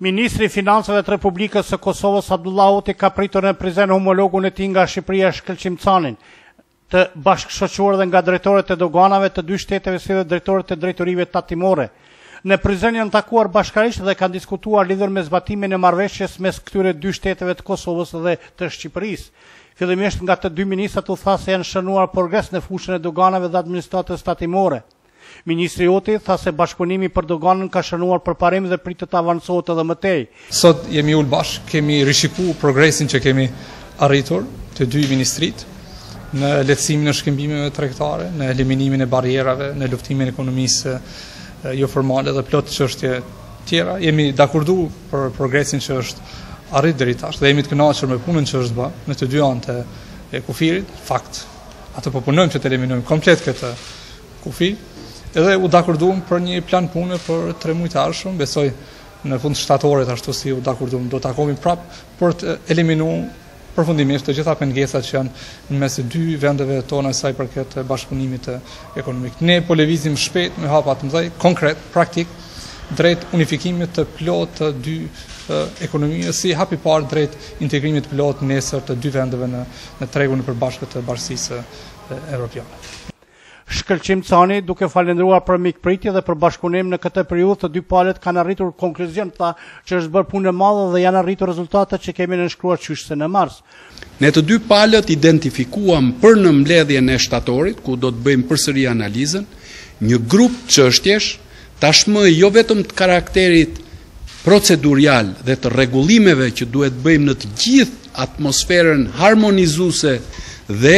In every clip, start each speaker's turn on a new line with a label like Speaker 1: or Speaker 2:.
Speaker 1: Ministri i Financave të Republikës së Kosovës Abdullah Oti ka pritur në prizren homologun e tij nga Shqipëria Shkëlqim Canin, të bashkëshoquar dhe nga drejtorët e doganave të dy shteteve si dhe drejtorët e drejtorive tatimore. Në prizren janë takuar bashkarisht dhe kanë diskutuar lidhur me zbatimin e marrëveshjes mes këtyre dy shteteve të Kosovës dhe të Shqipërisë. Fillimisht nga të dy ministrat u tha se janë shënuar progres në fushën e doganave dhe administratës tatimore. Ministri Oti tha se bashkëpunimi për doganën ka shënuar përparim dhe pritet të avancohet edhe më tej.
Speaker 2: Sot jemi ul bashkë, kemi rishikuar progresin që kemi arritur të dy ministrit në lehtësimin e shkëmbimeve tregtare, në eliminimin e barrierave, në luftimin e ekonomisë jo formale dhe plot çështje tjera. Jemi dakorduar për progresin që është arrit deri tash dhe jemi të kënaqur me punën që është bërë në të dy anët e kufirit. Fakt, atë po punojmë që të eliminojmë komplet këtë kufi. Edhe u dakorduam për një plan pune për 3 muaj të ardhshëm, besoj në fund shtatorit ashtu si u dakorduam, do të takohemi prapë për të eliminuar përfundimisht të gjitha pengesat që janë në mes të dy vendeve tona sa i përket bashkëpunimit ekonomik. Ne po lëvizim shpejt me hapa të mëdha, konkret, praktik, drejt unifikimit të plot të dy ekonomive, si hapi parë drejt integrimit plot nesër të dy vendeve në tregun e përbashkët të Bashkisë Evropiane.
Speaker 1: Shkëlqim Cani, duke falendruar për mikpritje dhe për bashkëpunim në këtë periudhë, të dy palët kanë arritur konkluzion tha që është bërë punë e madhe dhe janë arritur rezultatet që kemi nënshkruar qysh në mars.
Speaker 3: Ne të dy palët identifikuam për në mbledhjen e shtatorit, ku do të bëjmë përsëri analizën, një grup çështjesh, tashmë jo vetëm të karakterit procedurial dhe të rregullimeve që duhet bëjmë në të gjithë atmosferën harmonizuese dhe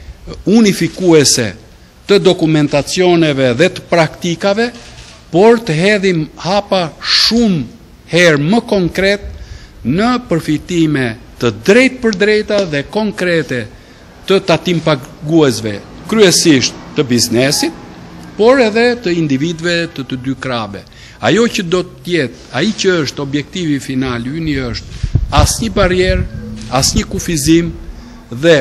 Speaker 3: unifikuese të dokumentacioneve dhe të praktikave, por të hedhim hapa shumë herë më konkret në përfitime të drejt për drejta dhe konkrete të tatim paguesve, kryesisht të biznesit, por edhe të individëve të dy krahave. Ajo që do të jetë, ai që është objektivi final yni është asnjë barrierë, asnjë kufizim dhe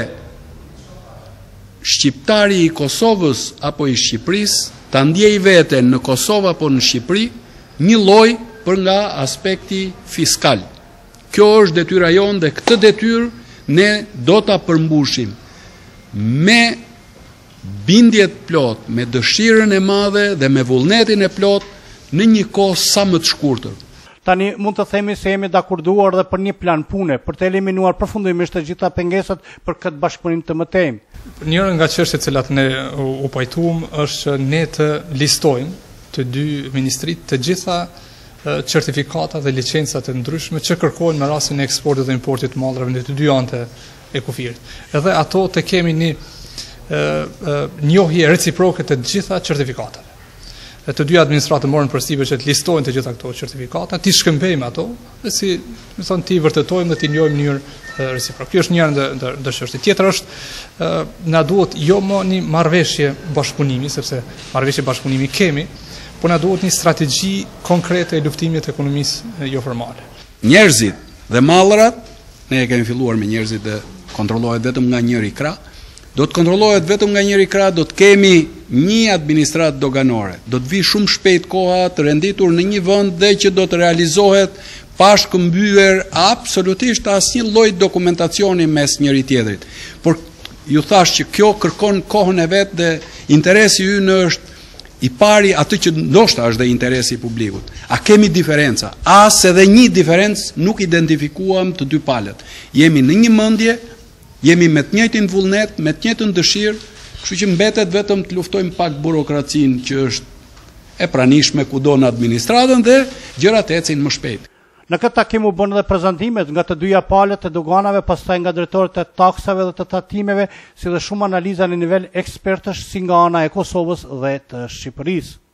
Speaker 3: shqiptari i Kosovës apo i Shqipërisë ta ndjej veten në Kosovë apo në Shqipëri një lloj për nga aspekti fiskal. Kjo është detyra jonë dhe këtë detyrë ne do ta përmbushim me bindje të plot, me dëshirën e madhe dhe me vullnetin e plot në një kohë sa më të shkurtër.
Speaker 1: Tani mund të themi se jemi dakorduar dhe për një plan pune për të eliminuar përfundimisht të gjitha pengesat për këtë bashkëpunim të mëtejmë.
Speaker 2: Njëra nga çështjet që cilat ne u pajtuam është që ne të listojmë të dy ministrit të gjitha certifikatat dhe licencat e ndryshme që kërkohen në rastin e eksportit dhe importit të mallrave në të dy anët e kufirit. Edhe ato të kemi një njohje reciproke të gjitha certifikatave. Të dy administratë morën përsive që të listojnë të gjitha këto certifikata, ti shkëmbejmë ato, dhe si, më thonë, ti vërtetojmë dhe ti njojmë në njërë reciprok. Kjo është njërë ndër çështje. Tjetër është, na duhet jo më një marrëveshje bashkëpunimi, sepse marrëveshje bashkëpunimi kemi, por na duhet një strategji konkrete e luftimit të ekonomisë jo formale.
Speaker 3: Njerëzit dhe mallrat, ne e kemi filluar me njerëzit dhe kontrollohet vetëm nga njëri krah, do të kontrollohet vetëm nga njëri krah, do të kemi një administratë doganore, do të vi shumë shpejt koha të renditur në një vend dhe që do të realizohet pa shkëmbyer absolutisht asnjë lloj dokumentacioni mes njëri tjetrit. Por ju thash që kjo kërkon kohën e vet dhe interesi ynë është i pari atë që ndoshta është dhe interesi i publikut. A kemi diferenca? As edhe një diferencë nuk identifikuam të dy palët. Jemi në një mendje, jemi me të njëjtin vullnet, me të njëjtën dëshirë, kështu që mbetet vetëm të luftojmë pak burokracinë që është e pranishme kudo në administratën dhe gjërat ecin më shpejt.
Speaker 1: Në këtë takim u bën edhe prezantimet nga të dyja palët të doganave, pastaj nga drejtorët e taksave dhe të tatimeve, si dhe shumë analiza në nivel ekspertësh si nga ana e Kosovës dhe të Shqipërisë.